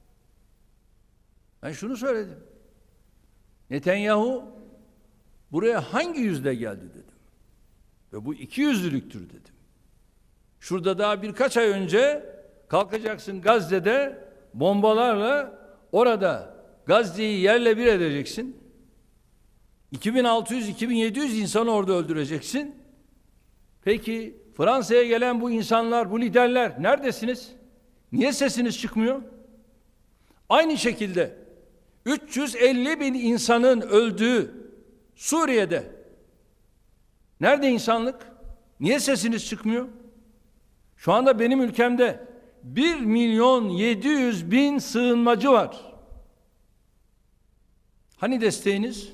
Ben şunu söyledim. Netanyahu buraya hangi yüzle geldi dedim. Ve bu iki yüzlülüktür dedim. Şurada daha birkaç ay önce kalkacaksın Gazze'de bombalarla orada Gazze'yi yerle bir edeceksin. iki bin altı yüz iki bin yedi yüz insanı orada öldüreceksin. Peki Fransa'ya gelen bu insanlar, bu liderler neredesiniz? Niye sesiniz çıkmıyor? Aynı şekilde üç yüz elli bin insanın öldüğü Suriye'de nerede insanlık? Niye sesiniz çıkmıyor? Şu anda benim ülkemde bir milyon yedi yüz bin sığınmacı var. Hani desteğiniz?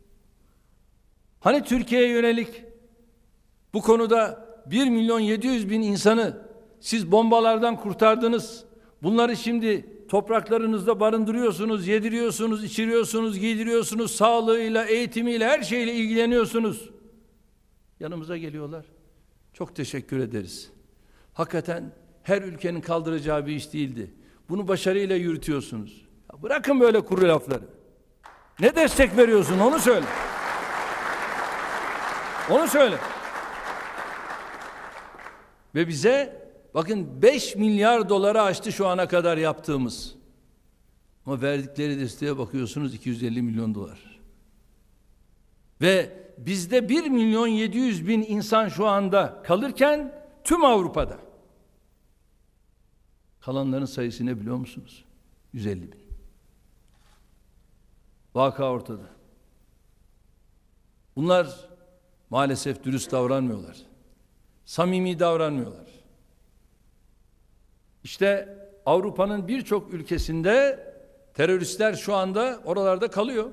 Hani Türkiye'ye yönelik bu konuda bir milyon yedi yüz bin insanı siz bombalardan kurtardınız. Bunları şimdi topraklarınızda barındırıyorsunuz, yediriyorsunuz, içiriyorsunuz, giydiriyorsunuz, sağlığıyla, eğitimiyle, her şeyle ilgileniyorsunuz. Yanımıza geliyorlar. Çok teşekkür ederiz. Hakikaten her ülkenin kaldıracağı bir iş değildi. Bunu başarıyla yürütüyorsunuz. Ya bırakın böyle kuru lafları. Ne destek veriyorsun onu söyle. Onu söyle. Ve bize bakın beş milyar dolara aştı şu ana kadar yaptığımız. Ama verdikleri desteğe bakıyorsunuz iki yüz elli milyon dolar. Ve bizde bir milyon yedi yüz bin insan şu anda kalırken tüm Avrupa'da. Kalanların sayısı ne biliyor musunuz? yüz elli bin. Vaka ortada. Bunlar maalesef dürüst davranmıyorlar. Samimi davranmıyorlar. İşte Avrupa'nın birçok ülkesinde teröristler şu anda oralarda kalıyor.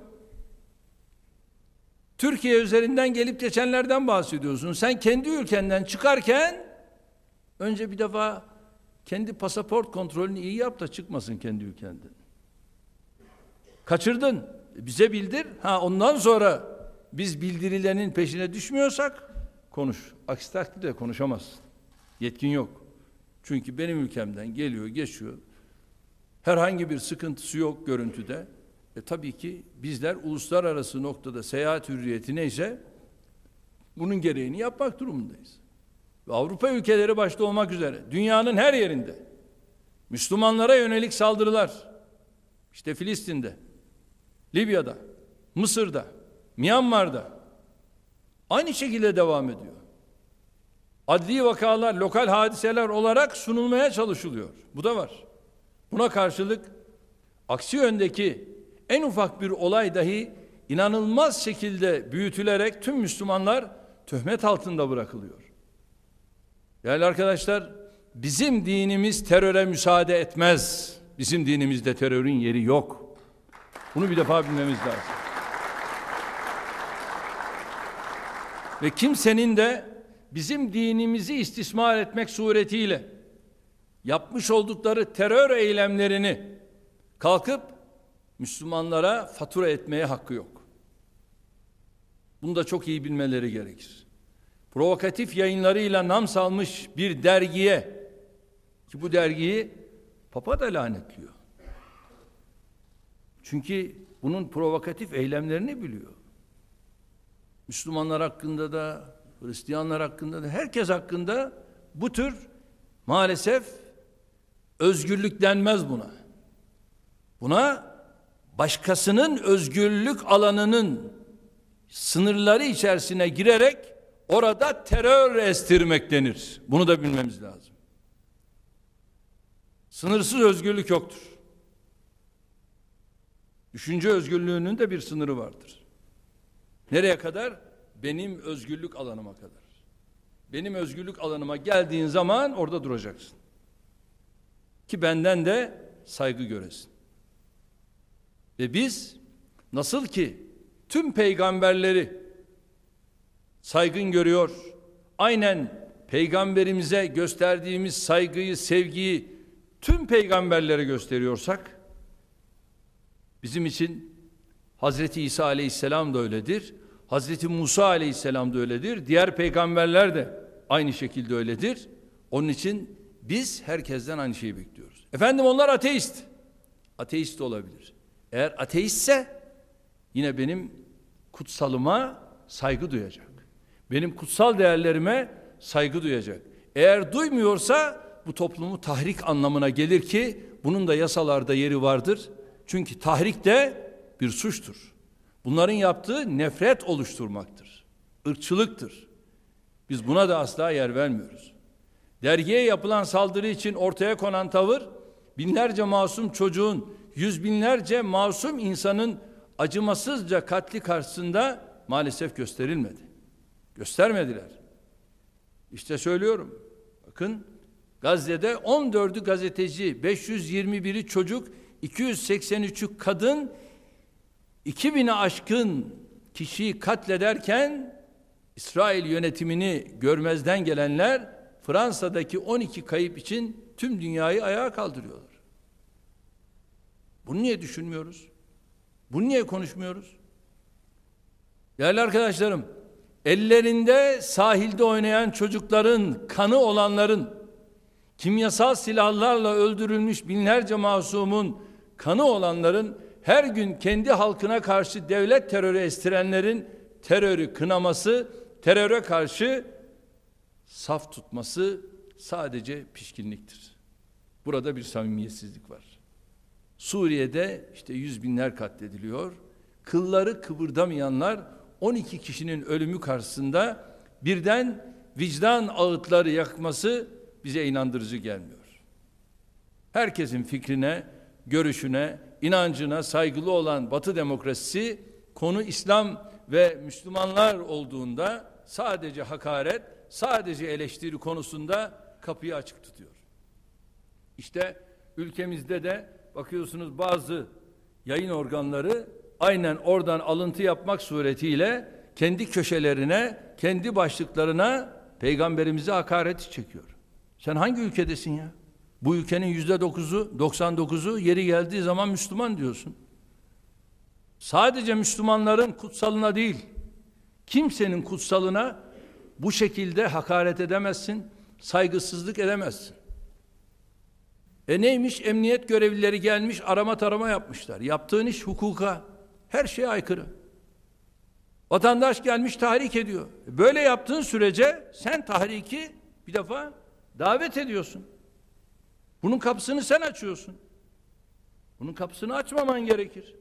Türkiye üzerinden gelip geçenlerden bahsediyorsun. Sen kendi ülkenden çıkarken önce bir defa kendi pasaport kontrolünü iyi yap da çıkmasın kendi ülkenden. Kaçırdın. Bize bildir. Ha ondan sonra biz bildirilerin peşine düşmüyorsak konuş. Aksi takdirde konuşamazsın. Yetkin yok. Çünkü benim ülkemden geliyor, geçiyor. Herhangi bir sıkıntısı yok görüntüde. E tabii ki bizler uluslararası noktada seyahat hürriyeti neyse bunun gereğini yapmak durumundayız. Ve Avrupa ülkeleri başta olmak üzere dünyanın her yerinde Müslümanlara yönelik saldırılar, işte Filistin'de, Libya'da, Mısır'da, Myanmar'da aynı şekilde devam ediyor. Adli vakalar, lokal hadiseler olarak sunulmaya çalışılıyor. Bu da var. Buna karşılık Aksi yöndeki en ufak bir olay dahi inanılmaz şekilde büyütülerek tüm Müslümanlar töhmet altında bırakılıyor. Değerli arkadaşlar, bizim dinimiz teröre müsaade etmez. Bizim dinimizde terörün yeri yok. Bunu bir defa bilmemiz lazım. Ve kimsenin de bizim dinimizi istismar etmek suretiyle yapmış oldukları terör eylemlerini kalkıp Müslümanlara fatura etmeye hakkı yok. Bunu da çok iyi bilmeleri gerekir. Provokatif yayınlarıyla nam salmış bir dergiye, ki bu dergiyi Papa da lanetliyor. Çünkü bunun provokatif eylemlerini biliyor. Müslümanlar hakkında da, Hristiyanlar hakkında da, herkes hakkında bu tür maalesef özgürlük denmez buna. Buna başkasının özgürlük alanının sınırları içerisine girerek orada terör estirmek denir. Bunu da bilmemiz lazım. Sınırsız özgürlük yoktur. Düşünce özgürlüğünün de bir sınırı vardır. Nereye kadar? Benim özgürlük alanıma kadar. Benim özgürlük alanıma geldiğin zaman orada duracaksın. Ki benden de saygı göresin. Ve biz nasıl ki tüm peygamberleri saygın görüyor, aynen peygamberimize gösterdiğimiz saygıyı, sevgiyi tüm peygamberlere gösteriyorsak, bizim için Hazreti İsa Aleyhisselam da öyledir, Hazreti Musa Aleyhisselam da öyledir, diğer peygamberler de aynı şekilde öyledir. Onun için biz herkesten aynı şeyi bekliyoruz. Efendim onlar ateist. Ateist de olabilir. Eğer ateistse yine benim kutsalıma saygı duyacak. Benim kutsal değerlerime saygı duyacak. Eğer duymuyorsa bu toplumu tahrik anlamına gelir ki bunun da yasalarda yeri vardır. Çünkü tahrik de bir suçtur. Bunların yaptığı nefret oluşturmaktır. Irkçılıktır. Biz buna da asla yer vermiyoruz. Dergiye yapılan saldırı için ortaya konan tavır, binlerce masum çocuğun, yüz binlerce masum insanın acımasızca katli karşısında maalesef gösterilmedi. Göstermediler. İşte söylüyorum. Bakın Gazze'de on dördü gazeteci, beş yüz yirmi biri çocuk, iki yüz seksen üçü kadın, iki bini aşkın kişiyi katlederken İsrail yönetimini görmezden gelenler Fransa'daki on iki kayıp için tüm dünyayı ayağa kaldırıyorlar. Bunu niye düşünmüyoruz? Bunu niye konuşmuyoruz? Değerli arkadaşlarım, ellerinde sahilde oynayan çocukların, kanı olanların, kimyasal silahlarla öldürülmüş binlerce masumun kanı olanların, her gün kendi halkına karşı devlet terörü estirenlerin terörü kınaması, teröre karşı saf tutması sadece pişkinliktir. Burada bir samimiyetsizlik var. Suriye'de işte yüz binler katlediliyor. Kılları kıvırdamayanlar on iki kişinin ölümü karşısında birden vicdan ağıtları yakması bize inandırıcı gelmiyor. Herkesin fikrine, görüşüne, inancına saygılı olan Batı demokrasisi konu İslam ve Müslümanlar olduğunda sadece hakaret, sadece eleştiri konusunda kapıyı açık tutuyor. İşte ülkemizde de bakıyorsunuz bazı yayın organları aynen oradan alıntı yapmak suretiyle kendi köşelerine, kendi başlıklarına peygamberimize hakaret çekiyor. Sen hangi ülkedesin ya? Bu ülkenin yüzde dokuzu, doksan dokuzu yeri geldiği zaman Müslüman diyorsun. Sadece Müslümanların kutsalına değil, kimsenin kutsalına bu şekilde hakaret edemezsin, saygısızlık edemezsin. E neymiş? Emniyet görevlileri gelmiş, arama tarama yapmışlar. Yaptığın iş hukuka, her şeye aykırı. Vatandaş gelmiş tahrik ediyor. Böyle yaptığın sürece sen tahriki bir defa davet ediyorsun. Bunun kapısını sen açıyorsun. Bunun kapısını açmaman gerekir.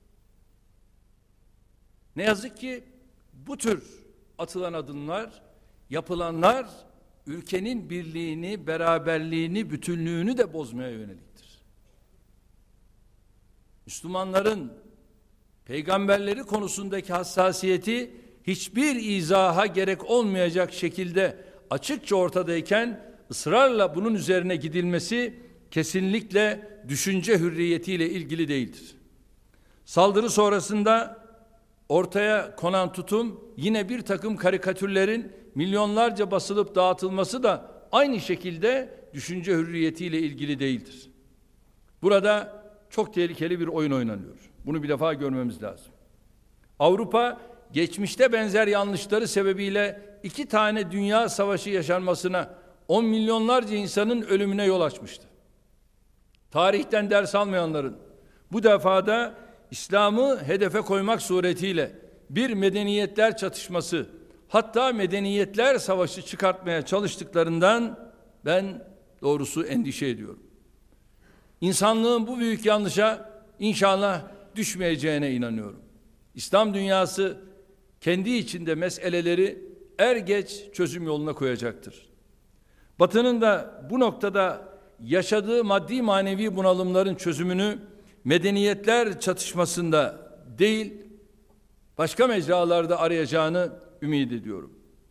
Ne yazık ki bu tür atılan adımlar, yapılanlar ülkenin birliğini, beraberliğini, bütünlüğünü de bozmaya yöneliktir. Müslümanların peygamberleri konusundaki hassasiyeti hiçbir izaha gerek olmayacak şekilde açıkça ortadayken ısrarla bunun üzerine gidilmesi kesinlikle düşünce hürriyetiyle ilgili değildir. Saldırı sonrasında ortaya konan tutum yine bir takım karikatürlerin milyonlarca basılıp dağıtılması da aynı şekilde düşünce hürriyetiyle ilgili değildir. Burada çok tehlikeli bir oyun oynanıyor. Bunu bir defa görmemiz lazım. Avrupa geçmişte benzer yanlışları sebebiyle iki tane dünya savaşı yaşanmasına, on milyonlarca insanın ölümüne yol açmıştı. Tarihten ders almayanların bu defada İslam'ı hedefe koymak suretiyle bir medeniyetler çatışması, hatta medeniyetler savaşı çıkartmaya çalıştıklarından ben doğrusu endişe ediyorum. İnsanlığın bu büyük yanlışa inşallah düşmeyeceğine inanıyorum. İslam dünyası kendi içinde meseleleri er geç çözüm yoluna koyacaktır. Batı'nın da bu noktada yaşadığı maddi manevi bunalımların çözümünü medeniyetler çatışmasında değil, başka mecralarda arayacağını ümit ediyorum.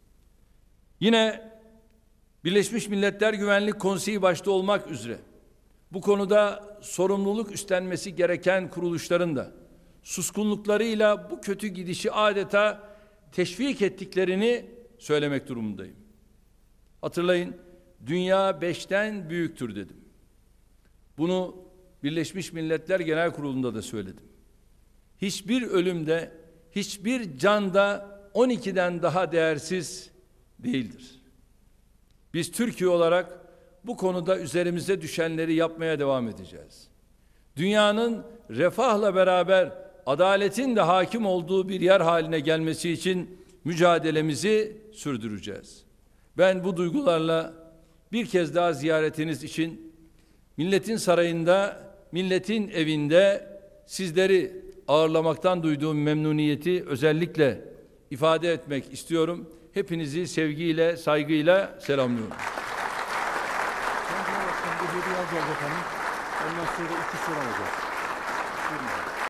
Yine Birleşmiş Milletler Güvenlik Konseyi başta olmak üzere bu konuda sorumluluk üstlenmesi gereken kuruluşların da suskunluklarıyla bu kötü gidişi adeta teşvik ettiklerini söylemek durumundayım. Hatırlayın, dünya beşten büyüktür dedim. Bunu Birleşmiş Milletler Genel Kurulu'nda da söyledim. Hiçbir ölümde, hiçbir canda on ikiden daha değersiz değildir. Biz Türkiye olarak bu konuda üzerimize düşenleri yapmaya devam edeceğiz. Dünyanın refahla beraber adaletin de hakim olduğu bir yer haline gelmesi için mücadelemizi sürdüreceğiz. Ben bu duygularla bir kez daha ziyaretiniz için milletin sarayında, milletin evinde sizleri ağırlamaktan duyduğum memnuniyeti özellikle ifade etmek istiyorum. Hepinizi sevgiyle, saygıyla selamlıyorum. Ondan sonra iki soru alacağız.